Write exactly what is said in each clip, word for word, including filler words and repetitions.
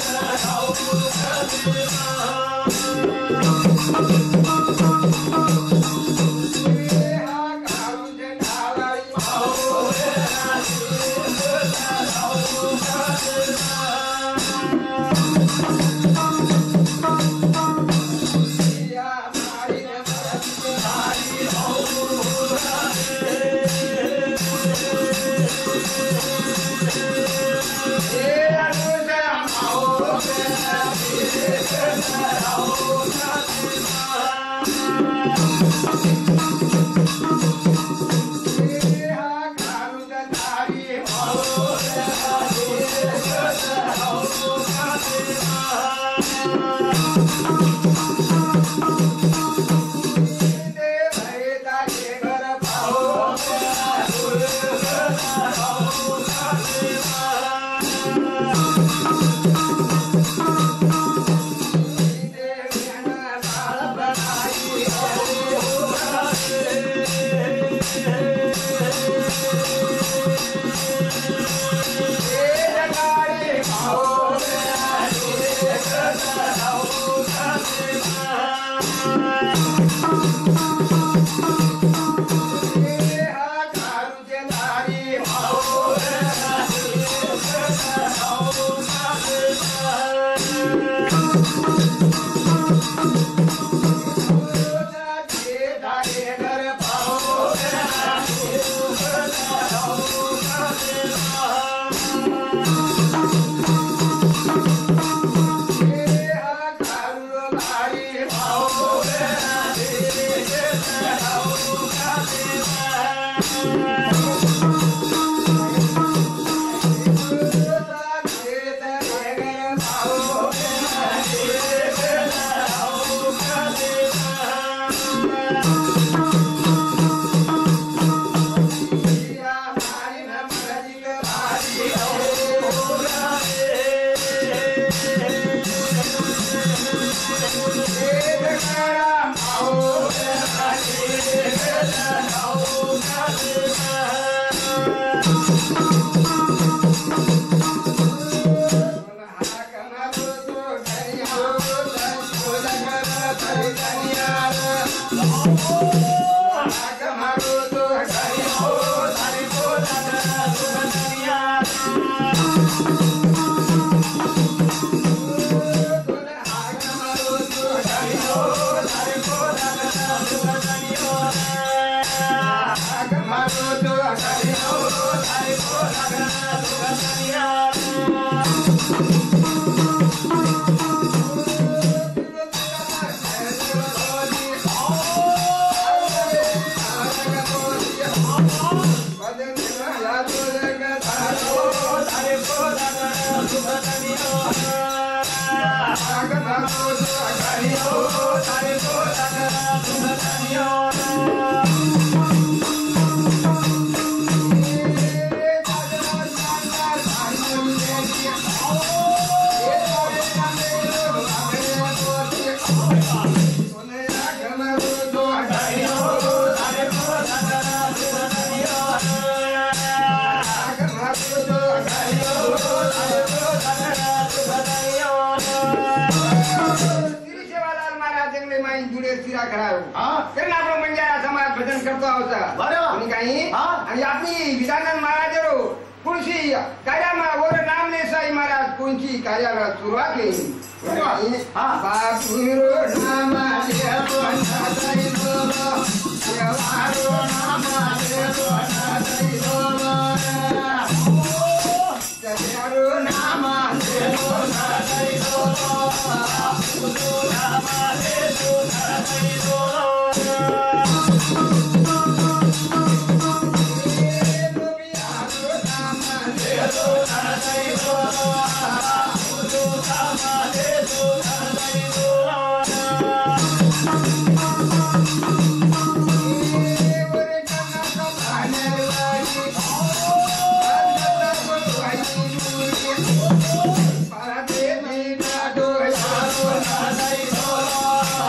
Para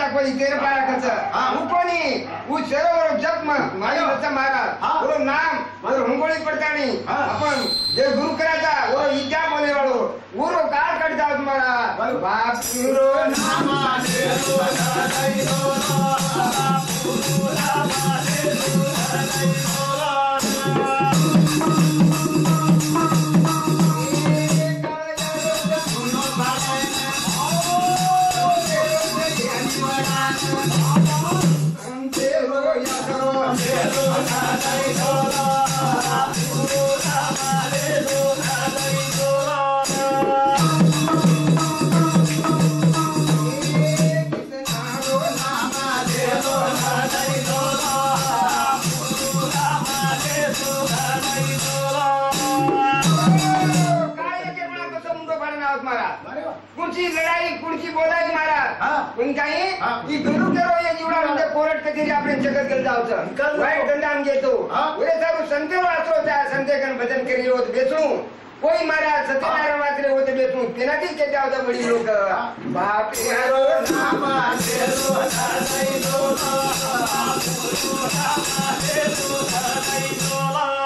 कोई तेरे पारा कच उकोनी उ सरोवर जप मारी बच्चा महाराज वो नाम और हुंगोळी पडतानी आपण जे गुरु कराचा वो इजा बोले वाळो उरो काळ काढता तुम्हाला बाप गुरु नामा देरो दाई रो बाप गुरु नामा देरो दाई रो कुणची लढाई कुणची बोलायची महाराज पण काही की गुरु करो या जीवना म्हणजे कोरट कचेरी आपण जगत गेल जावचं वाईट दंडान घेतो उरे सारू संत वाचो त्या संतेकन भजन करी होत बेचू कोई महाराज सत्यनारायण वाचले होते बेचू तेनाती के जावता बडी लोक बाप यारो नामा देरो दाई दो गुरु नामा देरो दाई दो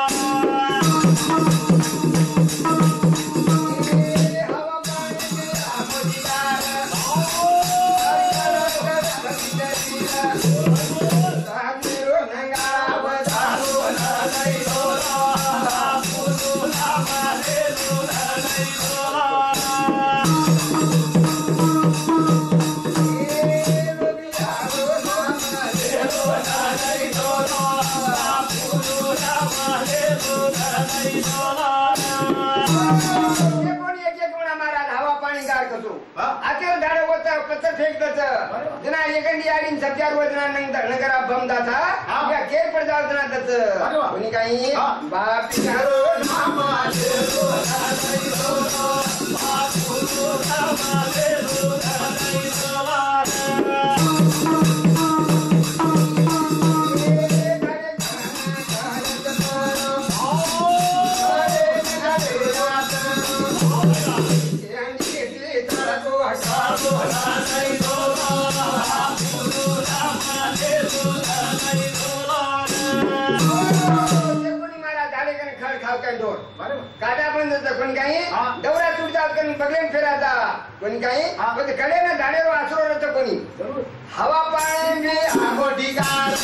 सत्यार वजना नगरा बमदा था या केर पर जावतना तच कोणी काही बाप यारो नामा देरो दाई दो बाप गुरु नामा देरो दाई काटा पण कोणी काही दौरा तुटतात कोणी बगलेन फिराता कोणी काही कडे ना झाडेवर आसरो रहतो कोणी हवा पाणी में आगोटी गार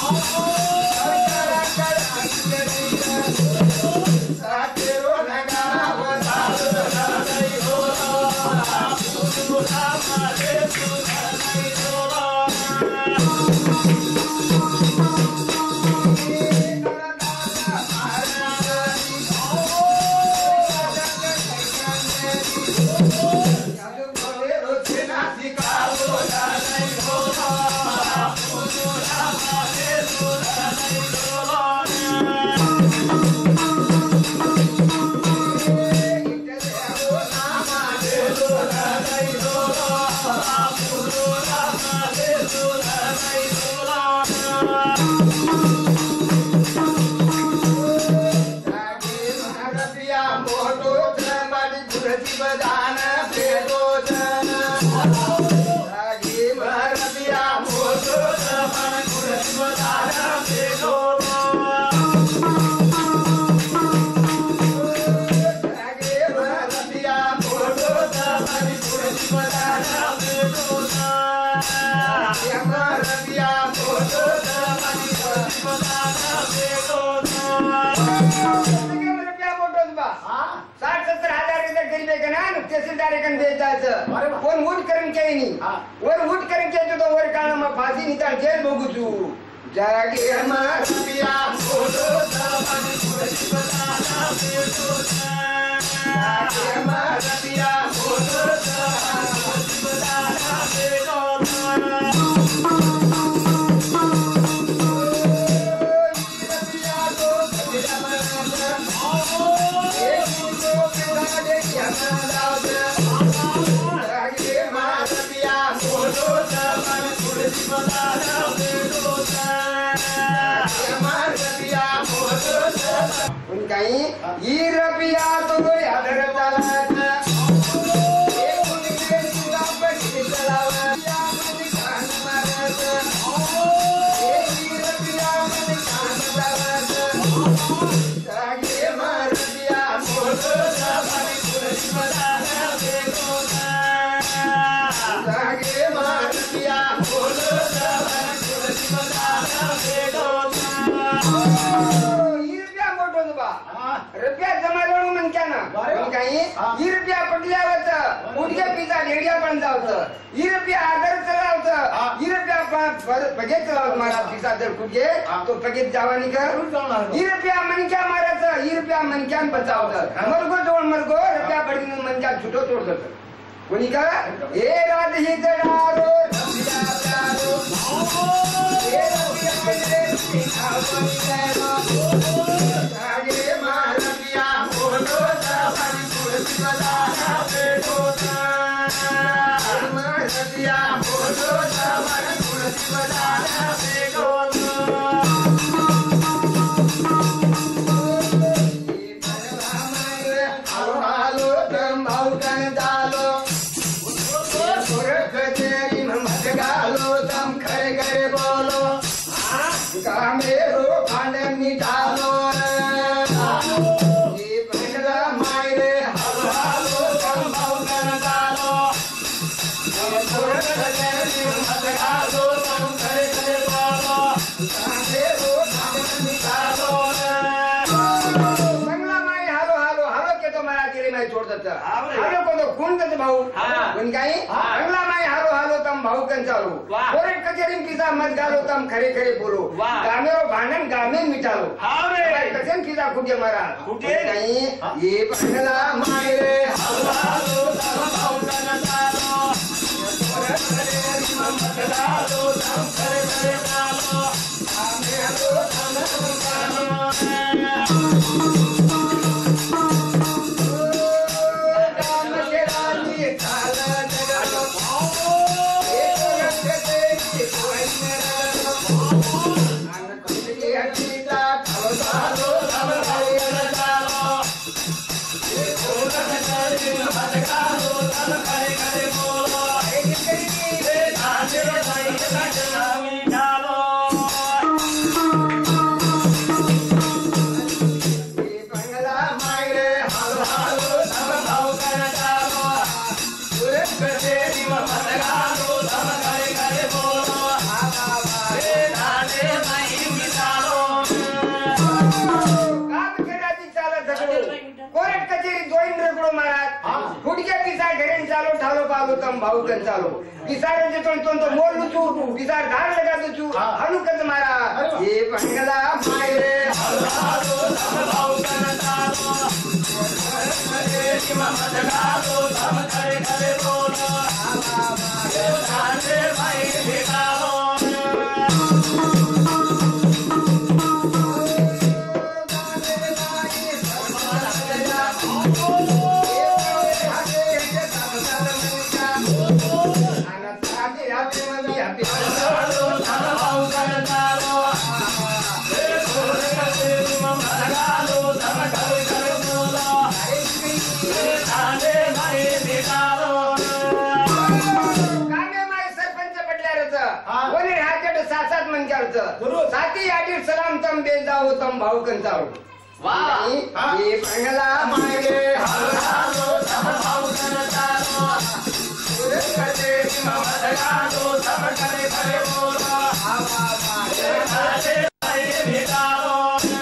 सातेरो नगारा वसारो दाई हो गुरु नामा देरो दाई हो कोण उठ करून काही नाही वर उठ करून केलं तो वर काळ मग फाशी निकाल जेल बघू तू जागे मारिया बोलो जाने पुरती बताना बेटो जागे मारिया बोलो जाने पुरती बताना बेटो काही ई रबिया तो यादर चला रुपया जमा करून म्हणत्या ना काही ही रुपया पटल्यावर उडक्या पिझ्झा ढेडिया पण जावतं ही रुपया आदर चलावतं ही रुपया पगेत चलावत मारा पिझ्झा जर कुठे तो पगेत जावानी कर ही रुपया मनक्या मारायचं ही रुपया मनक्यान बचावतं मरगो जोड मरगो रुपया पडकीन मनक्या छुटो तोडत कोणी का हे राज ही जडारो हे भाऊ पण काही अंगला माई हालो हालो तम भाऊ कन चालो कोर्ट कचेरी पिझ्झा मत गालो तम खरे खरे बोलो गामेरो भांडण गामे मिटालो कचेन पिझ्झा कुठे मारा कुठे नाही ये अंगला माई रे हालो हालो तम भाऊ कन चालो कोर्ट कचेरी मत गालो तम खरे खरे बोलो गामे हालो तम तम भाऊ कन चालो किसार जे तो तो मोर लुचू किसार धार लगा दुचू हनु कन मारा ये पंगला माई रे हालो हालो तम भाऊ कन चालो रे मत गालो तम करे करे बोलो ये धारे भाई भिकालो साथी आटी सलाम तम दे जाओ तम भाऊ कन जाओ वाह ये पंगला माई रे हालो हालो तम भाऊ कन जाओ पूरे करते मत गालो तम करे करे बोलो आ बाबा ये खाते भाई भिकालो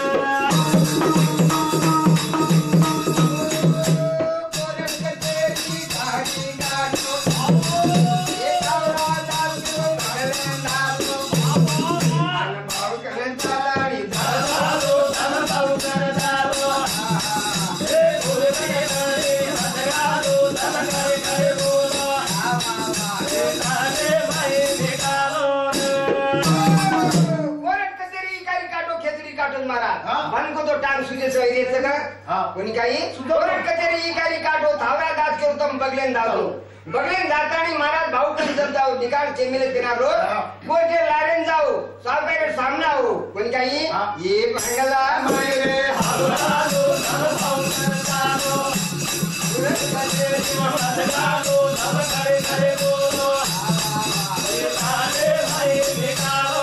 कोणी काही कोर्ट कचेरी काही काढो धावरा दास केलो तम बगलेन दातो बगलेन दातानी महाराज भाऊ कन जब जाओ निकाल चेमिले देना रो कोटे लारेन जाओ साहब सामने आओ कोणी काही ये पंगला माई रे हालो हालो तम भाऊ कन चालो कोर्ट कचेरी मत गालो तम करे करे बोलो ये थारे भाई भिकालो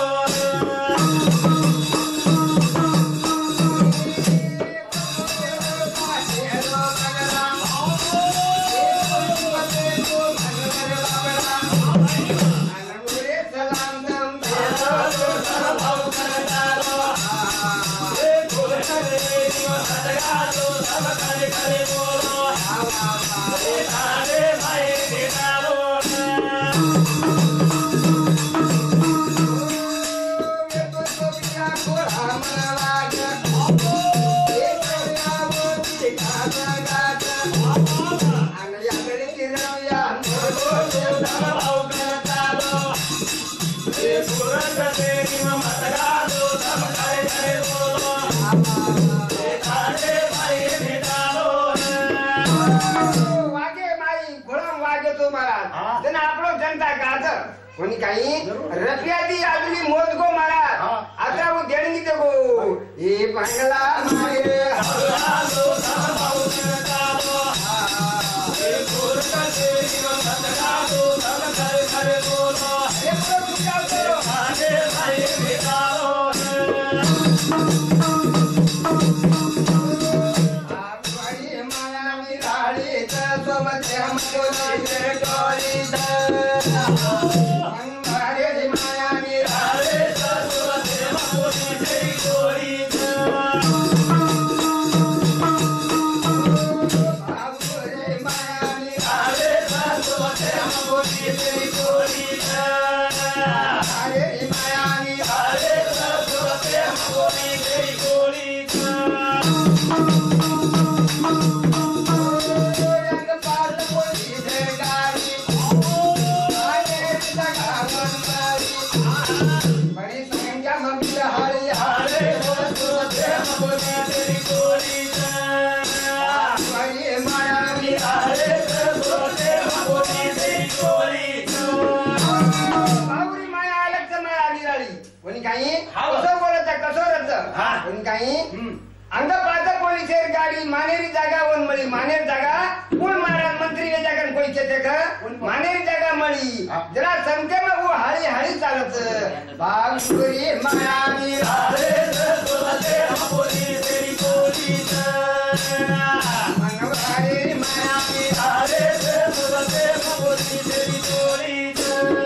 करे बोलो अरे भाई निकालो कोणी काही रफियाती आदमी मोद को मारा आता वो देणगी ते गो ए पांगला माये हल्ला दो भाऊ करतालो ए गोरका तेरी बंदगा दो सब करे करे बोलो ए प्रभु का करो आगे भाई निकालो आप भाई माया निराली त सब ते हमको दे डोरी द अंग पाता पोलीस गाडी मानेरी जागा वन मळी मानेर जागा कोण महाराज मंत्री ने जागा कोई केते का मानेरी जागा मळी जरा संते में वो हाळी हाळी चालत बागुरी मायामी रे सोलते हम पोलीस तेरी पोलीस मनवारी मायामी रे सोलते हम पोलीस तेरी पोलीस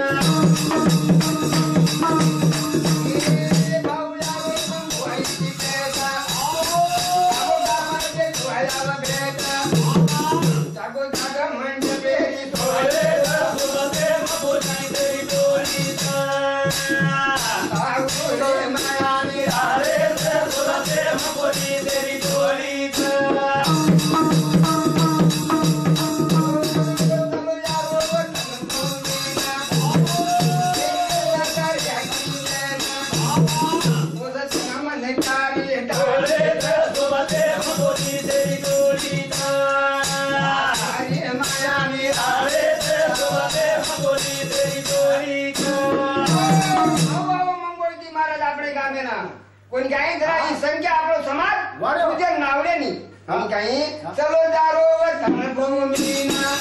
कोण काही जरा ही संख्या आपलो समाज तुझे नावडे नी कोण काही चलो दारो वतन भूमीना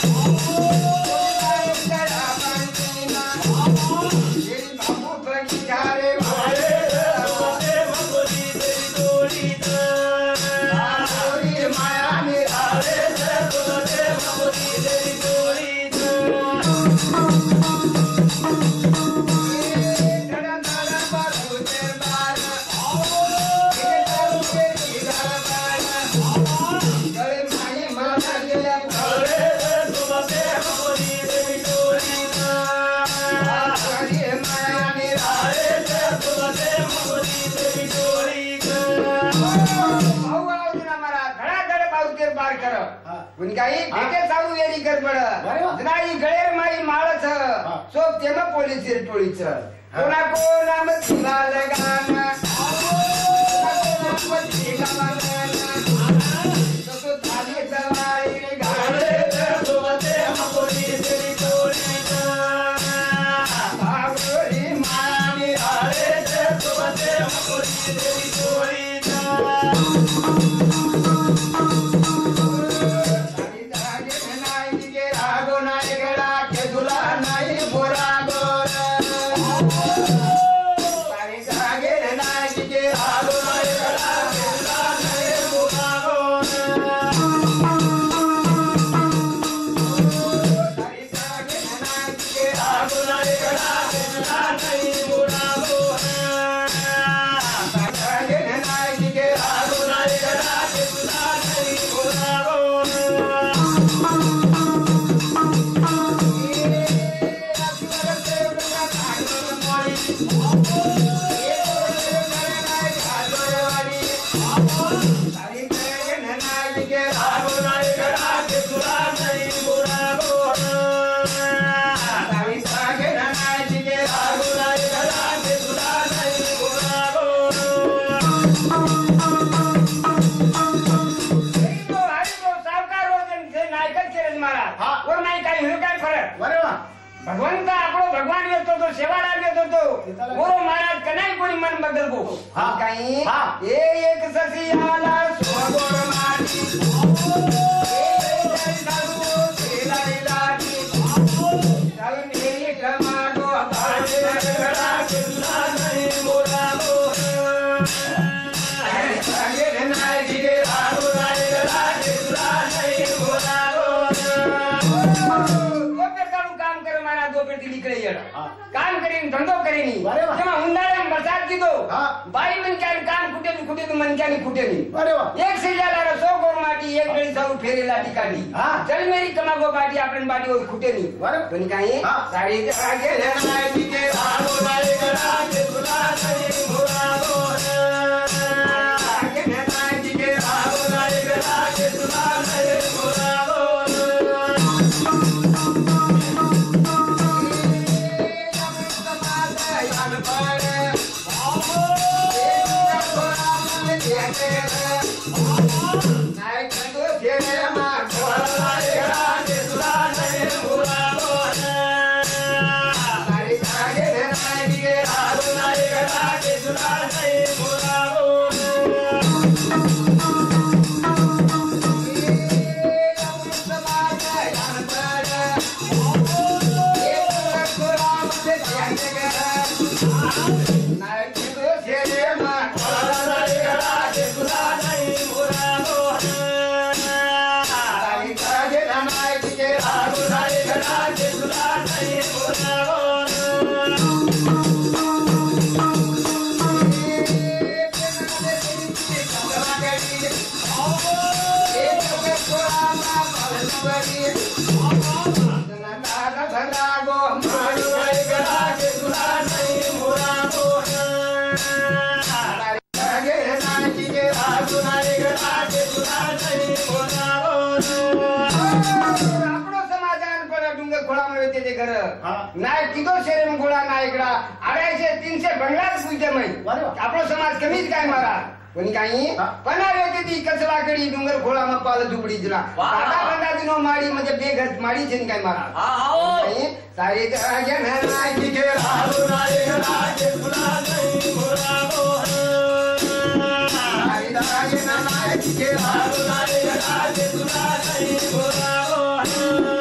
बाबू बगी घारे मारे माया मेरा काही भेटे चालू येरी कर पड नाही गळेर माई माळच सोप तेम पोलीस टोळीच कोणा कोणा मधला लगाना तसो थाली जवाई गाडे सोबते हम पोलीस टोळीच बागोरी मानी आरे सोबते हम पोलीस टोळीच Oh भगवान का आपको भगवान येतो तो सेवादार येतो तो वो महाराज कनाई कोणी मन बदल को काही ए एक ससियाला सोगोर माटी ए साधू सेलाई लाटी सावी मेरी टमाटो भाजी गड़ा किल्ला नहीं मोरा को आगे नाई के राडू नाई गड़ा किल्ला नहीं मोरा को काम करीन धंधो करीनी तेव्हा उन्हाळ्यात बरसात कीधो बाई मनक्याने कान कुठे कुठे मनक्याने कुठे एक सेजाला सो गोर माटी एक गळी जाऊ फेरी लाटी काढली चल मेरी कमागो बाटी आपण बाटी होई कुठे नी पण काही साडी आगे नाही तिथे राडो नाही गडा के तुला नाही घोडा गोर आगे नाही तिथे राडो नाही गडा के तुला नाही घोडा गोर नाही किदो शरीर गोळा नायकडा अडायशे तीनशे बंगलाच पूजे मै आपलो समाज कमीच काय मारा कोणी काही पणावे ती कसलाकडी डुंगर खोळा मग पाल झुपडी दिला दादा बंदा दिनो माडी म्हणजे बेघर माडी छेन काय मारा काही सारे जगे नाही की के राहू नाही राजे फुला नाही मोरा मोहन सारे जगे नाही की के राहू नाही राजे फुला नाही मोरा मोहन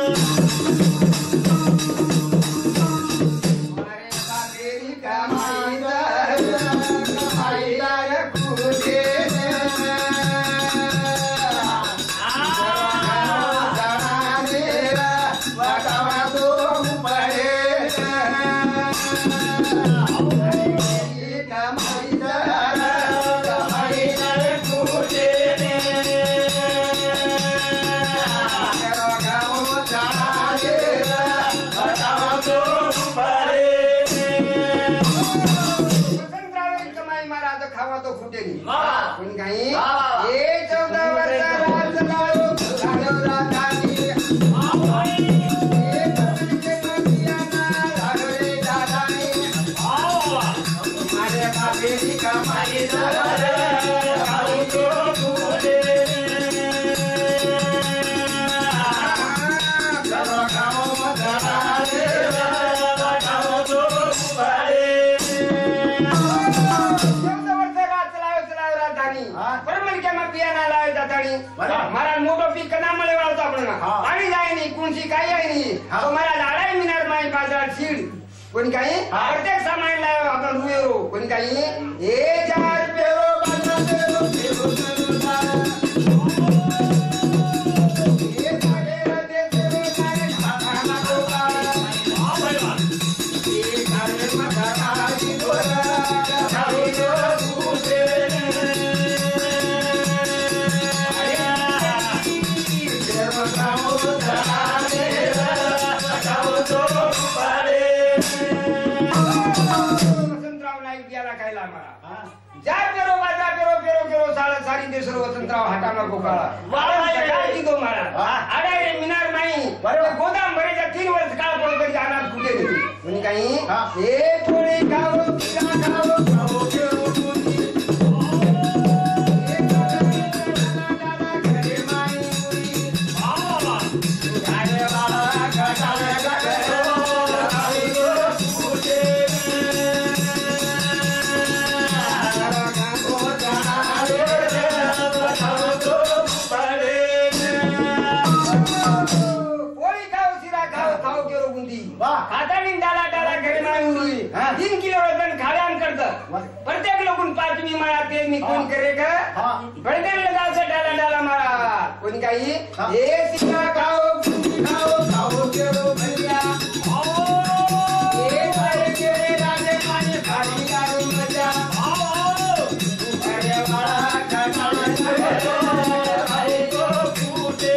मारा मोटो पीक कदा मळे वाळतो आपल्याला पाणी जाय नाही कोणची काही आहे नाही तो मला लाडाई मिनार माई बाजार सीड कोणी काही प्रत्येक सामान लाव आपण रुयो कोणी काही ए चार पेरो बाजा पेरो पेरो ए साडे रते पेरो साडे खाना कोका हां भाई वाह ए साडे माथा आजी गोरा चाहो जो पूछे Oh वसंतराव नाईक गेला खायला आम्हाला जा पेरो बाजा पेरो पेरो पेरो साला सारी देशर वसंतराव हाताना गोकाळा काय तो मला अरे मिनार नाही बरोबर गोदाम भरेचा तीन वर्ष काळ पडतो जाणार कुठे गेली म्हणजे काही हे थोडे खाओ पिरा खाओ खाओ पेरो तीन किलो वजन खाड्यान करत प्रत्येक लोकून पाचवी माळा ते मी कोण करे का प्रत्येक लगावचं डाला डाला माळा कोणी काही हे सिक्का खाओ बुंदी खाओ खाओ केरो भैया हे सारे केरे राजे माने खाली गारू मजा अरे माळा खाना अरे को फूटे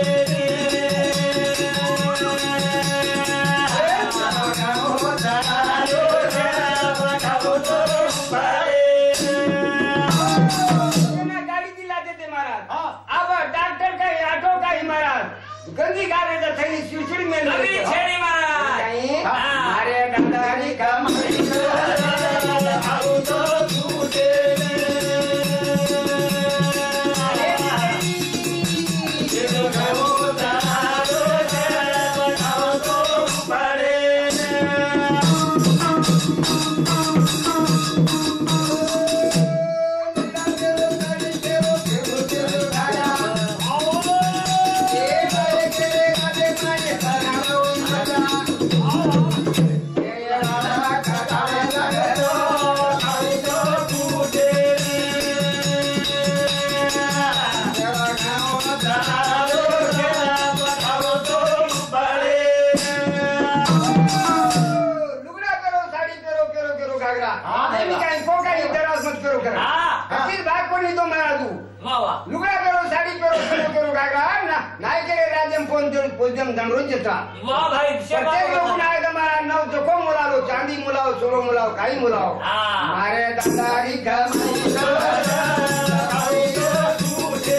गंदी गाण्याचा थैली शिवशिडी मेल गंदी छेडी महाराज अरे दादारी कमाई खाऊ तो फूटे ये खाओ तारो खाओ तो पड़े लुगड़ा करो साड़ी करो करो करो गागा ना नाय के राज्यम फोन जो पोजम दंडरो जता वाह भाई प्रत्येक लोग ना आएगा मारा नौ जो को मुलाओ चांदी मुलाओ सोलो मुलाओ काई मुलाओ मारे दादारी कमाई खाई तो छूटे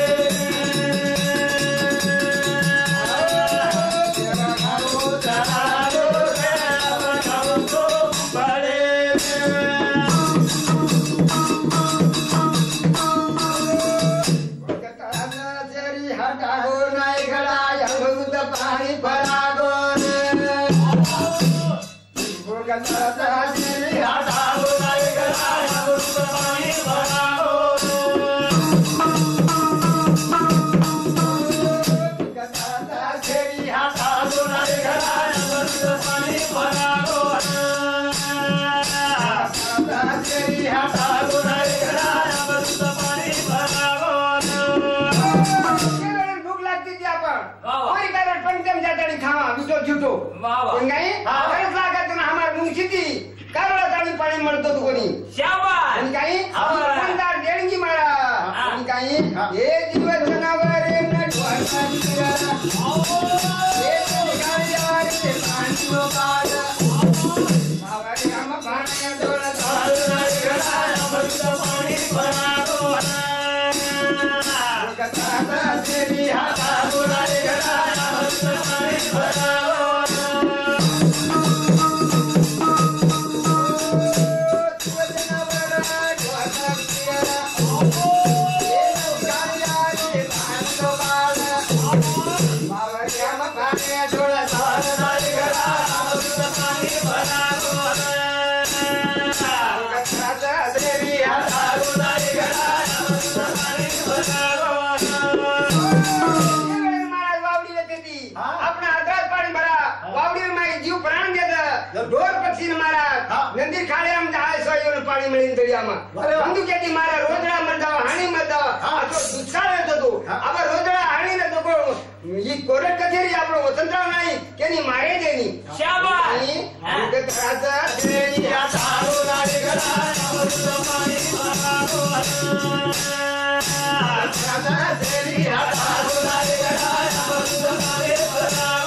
तेरा खाओ तारो खाओ तो पड़े पानी भरागो गोगता तेरी हटाओ नाई गला पानी भरागो गोगता तेरी हटाओ नाई गला पानी भरागो गोगता तेरी हटाओ नाई गला पानी भरागो खावा बिचो झुटो कोण काही खरंच लागत ना आम्हाला मुंगशीती कारळात आणि पाणी म्हणतो तू कोणी शाबास कोण काही कोणदार देणगी मला कोण काही हे दिवस जनावरे नटवता हे गाडीवारे पाणी लोकाल भावारे आम पाणी डोळा पाणी भरागो कथा तेरी हाता बोलारे गला डोर पक्षी मारा नंदी खाले हम जाय सोयन पाणी मिळीन तरी आमा बंदुकेती मारा रोजडा मरदाव हाणी मरदाव अतो दुष्काळ येतो तो आबा रोजडा हाणी न तो ही कोरट कचेरी आपलो वसंतराव नाही केनी मारे देनी शाबास उगत राजा देनी या तारो लागे गला पाणी भरागो राजा देनी या तारो लागे गला पाणी भरागो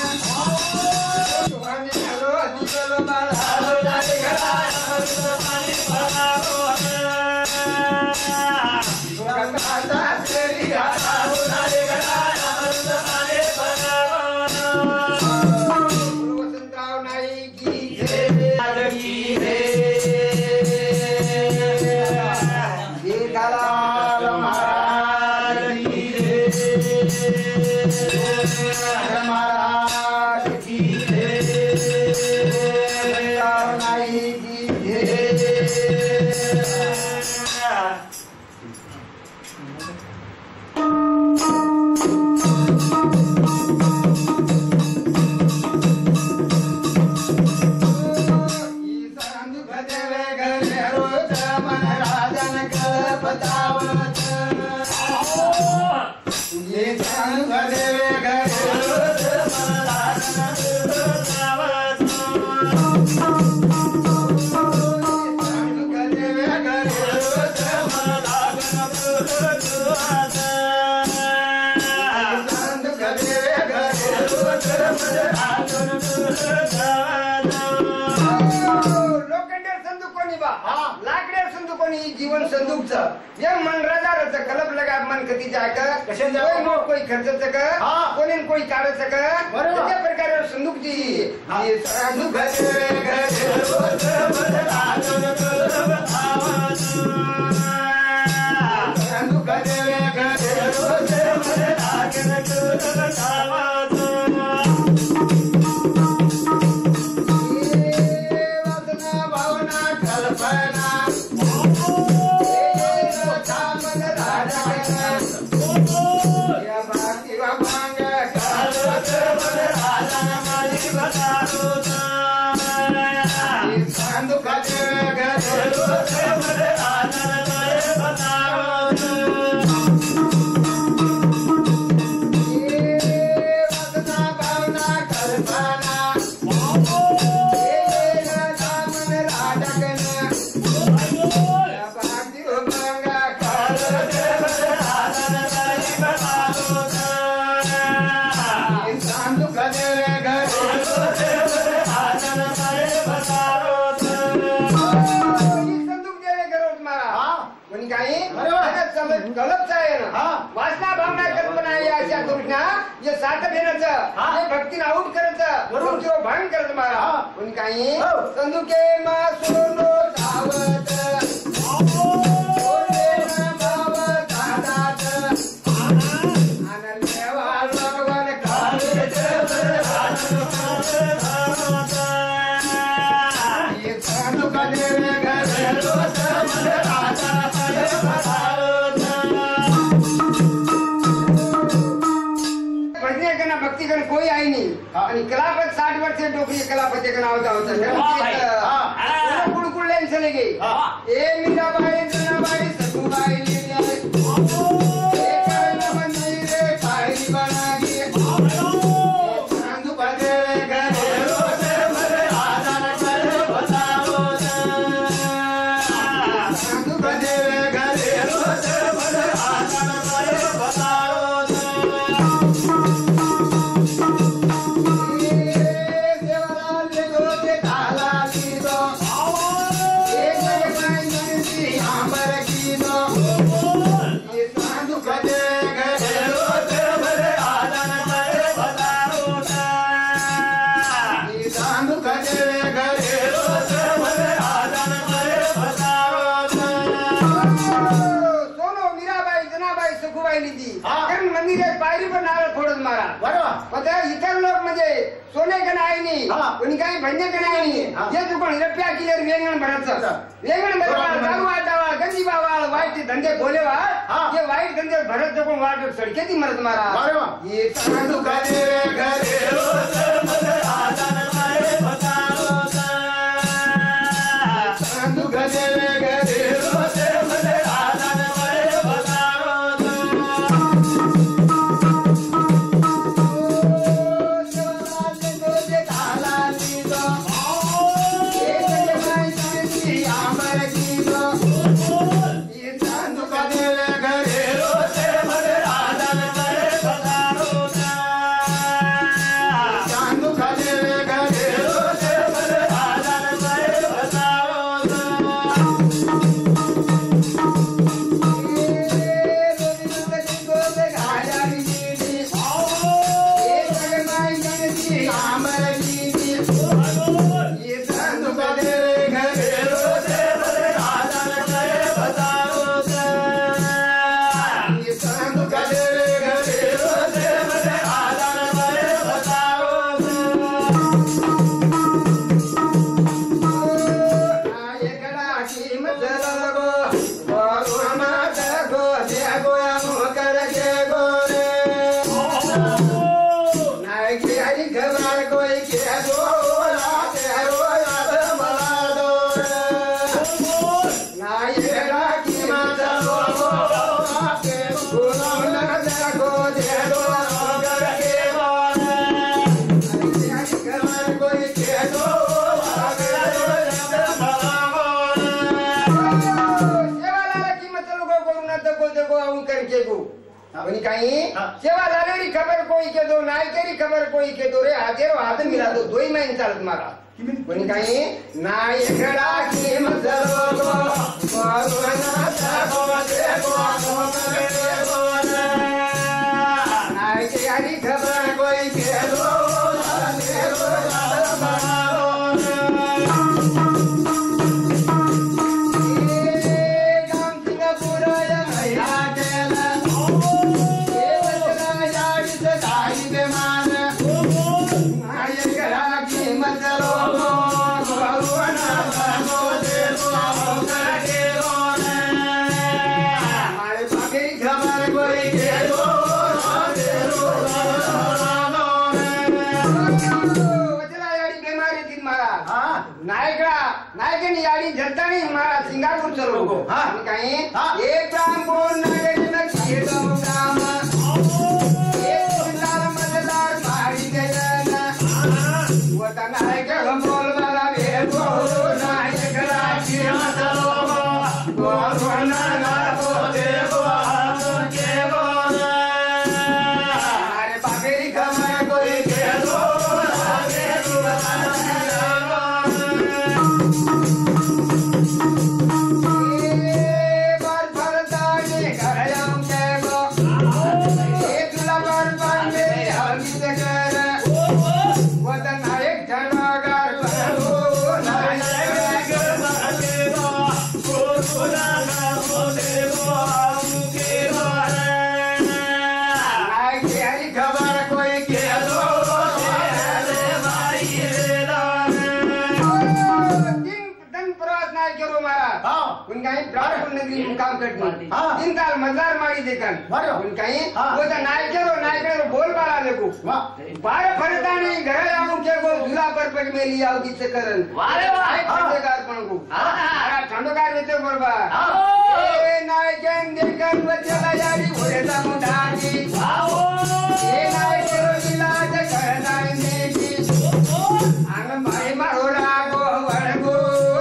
जीवन संदूकच या मन राजारच कलप लगा मन कधी जाय का कसे जाय नो कोई खर्चच का कोणी कोई काढच का त्या प्रकारे संदूकची हे संदूक घरे घरे रोज बदलाजन बतावत संदूक घरे घरे रोज बदलाजन बतावत गलत आहे ना वासना भावना कल्पना या कृष्णा ये साथ देण्याचं हे भक्तीने आऊट करायचं वरून जो भांग करत मला पण काही संदुके मा सोनो धावत ओले भाव दादात आनंद वाल भगवान काले ये संदुका देवे घरे रोज राजा भक्तिगण कोई आई नहीं आणि कलापत साठ वर्ष डोकरी कलापत एक नाव होता कुड़कुड़ लेन चले गई ए मीराबाई जनाबाई सखुबाई ले जाए ए करन बंदी रे पाई बना गे चांद बदे घरे रोज मरे आदन करे बताओ चांद बदे घरे रोज मरे आदन करे बताओ इतर लोक म्हणजे सोने का नाही कोणी काही भंजे का नाही हे चुकून रप्या किले वेगण भरायचं वेगण भरायचं दारू वाटावा गंजी बावा वाईट धंदे बोलेवा हे वाईट धंदे भरत चुकून वाट सडकेती मरत मारा ये चांदू घरे घरे रोज आदन करे बताओ चांदू घरे घरे रोज आदन करे बताओ कोणी काही सेवा झालेली खबर कोई के दो नायकेरी खबर कोई के दो रे हातेरो हात मिला दो दोई महिने चालत मारा कोणी काही नायकडा की मजलो गो कोरोना सागो देखो नायकेरी खबर कोई के दो नायकनी याडी जनता नहीं हमारा सिंगापुर चलो हाँ कहीं एक काम बोल नायकनी में किए दो काम एक सिंगार मजेदार मारी गया ना वो तो नायक हम बोल वाला बेबो नायक राजी मचलो बोल बना ना तो देखो हम के बोल अरे बाबेरी खबर कोई के दो काम करती तीन साल मजार मारी देखन कहीं वो तो नायकेरो नायकेरो बोल बाला देखो बारह फरता नहीं घर आऊं के को झूला पर पग में लिया आओ किसे करन वारे वाह ठंडोकार पण को हां ठंडोकार वेते बरबा ए नायकन देखन बचला यारी होरे ता मुठाजी आओ ए नायकेरो इलाज करना नेकी आंग भाई मारो रागो वरगो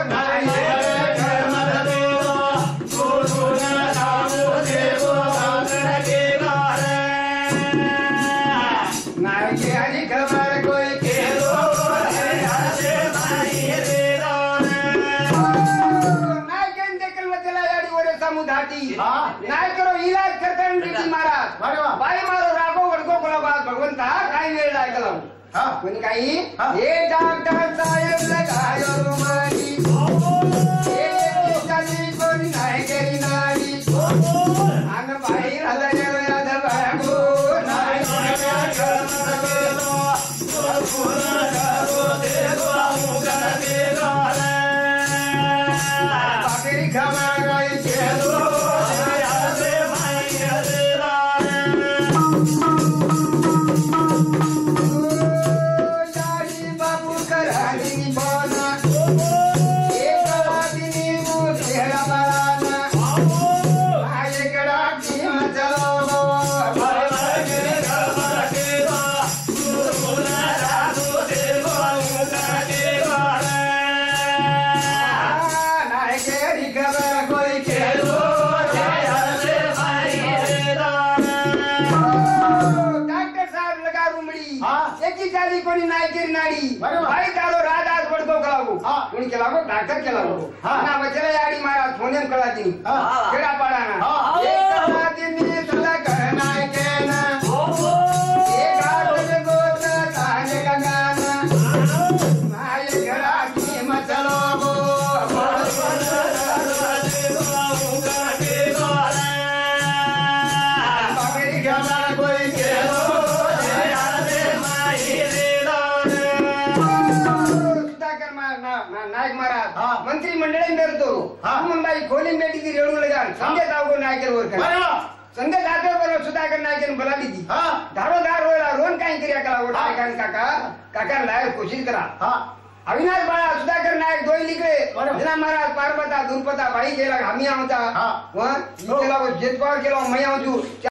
नाय करो इलाज करता महाराज बाई मारो रागो वडको कोला बात भगवंता काय वेळ लागला हां कोणी काही हे डॉक्टर साहेब लगायो रुमाली हे चाली कोणी नाही केली नाडी आंग बाई हृदय हृदय बागो नाही बाबेरी खबर गई के कोणी नायकेरी नाडी बाई तारो राजास वडको कलावो कोणी केलावो डॉक्टर केलावो ना बचला याडी महाराज फोनेम कळाती केडा पाडाना एक कळाती तुला घर नायकेना एक हात गोत काने गंगाना नाय घराची मचलो गो बाबेरी खबर कोई केलो नायक महाराज मंत्री मंडळी करतो मुंबई खोली बेटी ती रेणू लगा संजय जावगो नायकर वर संजय जाते वर सुधाकर नायकन बोलाली ती धारो धार होला रोन काही क्रिया करा ओटा कान काका काका लाय कोशिश करा अविनाश बाळा सुधाकर नायक दोई लिखले जना महाराज पार्वता दुर्पता भाई गेला आम्ही आमचा व केला जेतपावर केला मैं आऊं